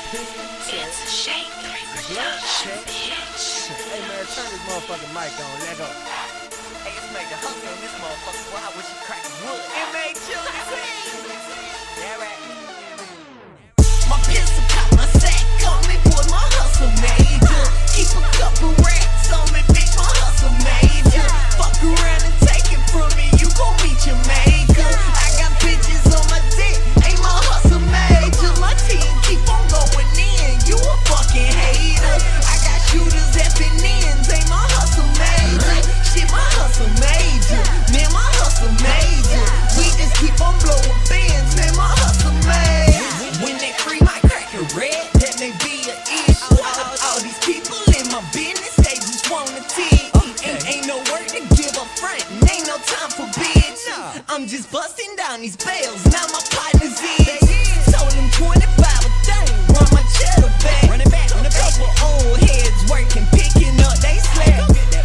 It's a shake. Hey man, turn this motherfucking mic on. Let go. Hey, it's made the hustle on this motherfucker. Boy, I wish you cracked wood. It made yeah, right. My pistol caught my sack on me, boy, my hustle major. Keep a couple racks on me, bitch, my hustle major. Fuck around and take it from me, you gon' meet your maker. I got bitches on my dick, ain't my hustle major. My team keep on going in, you a fucking hater. I got shooters effing ends, ain't my hustle major. Shit, my hustle major, man, my hustle major. We just keep on blowing bands, man, my hustle major. When they free my cracker red, that may be an issue. All these people in my business, they just wanna tease. Ain't no work to give up front, ain't no time for bitch. I'm just busting down these bales, now my partner's in. Told them 25 a thing, run my cheddar back. Couple old heads working, picking up they slack.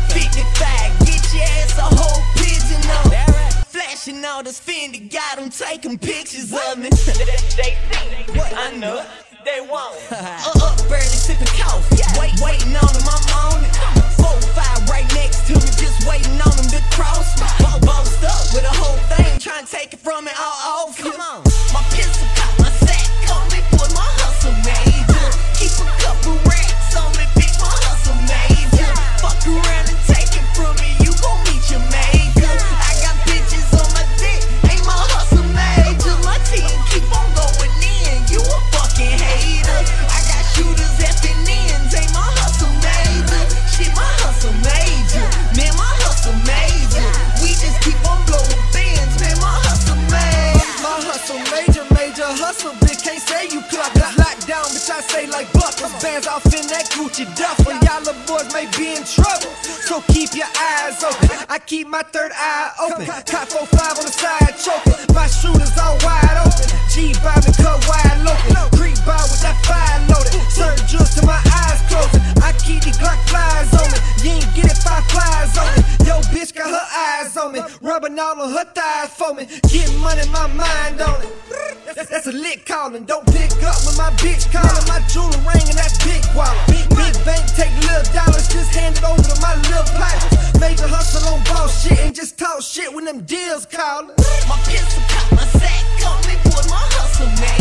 55, get your ass a whole pigeon up. Flashing all this Fendi, got them taking pictures of me. They see what I know. They want Up early sipping coffee, waiting on them, I'm on it. 4-5 right next to me, just waiting on them to cross me. Bossed up with a whole thing, trying to take it from me all off. Come on, my pistol caught my sack on me, boy, my hustle major. Keep a couple racks on me, bitch, my hustle major. Fuck around and take it from me, you gon' meet your maker. I got bitches on my dick, ain't my hustle major. My team keep on going in, you a fucking hater. I got shooters effing ends, ain't my hustle major. Shit, my hustle major, man, my hustle major. We just keep on blowing bands, man, my hustle major. My hustle major, major hustle, bitch, can't say you clock. Lockdown, bitch, I say like buckles. Bands off in that Gucci duffel. Y'all little boys may be in trouble, so keep your eyes open. I keep my third eye open. Cop 4-5 on the side, choking. My shooters all wide open. G-bobbing, cut wide open. Creep by with that fire loaded. Certain just to my eyes closing. I keep the Glock flies on me. You ain't get it, 5 flies on me. Yo, bitch got her eyes on me. Rubbing all on her thighs for me. Getting money, my mind on it. That's a lick calling. Don't pick up when my bitch calling. My jewelry ring and that big wallet. Big bank, take little dollars, just hand it over to my little pipers. Major hustle on boss shit and just talk shit when them deals callin'. My pistol caught my sack on me, boy, my hustle major.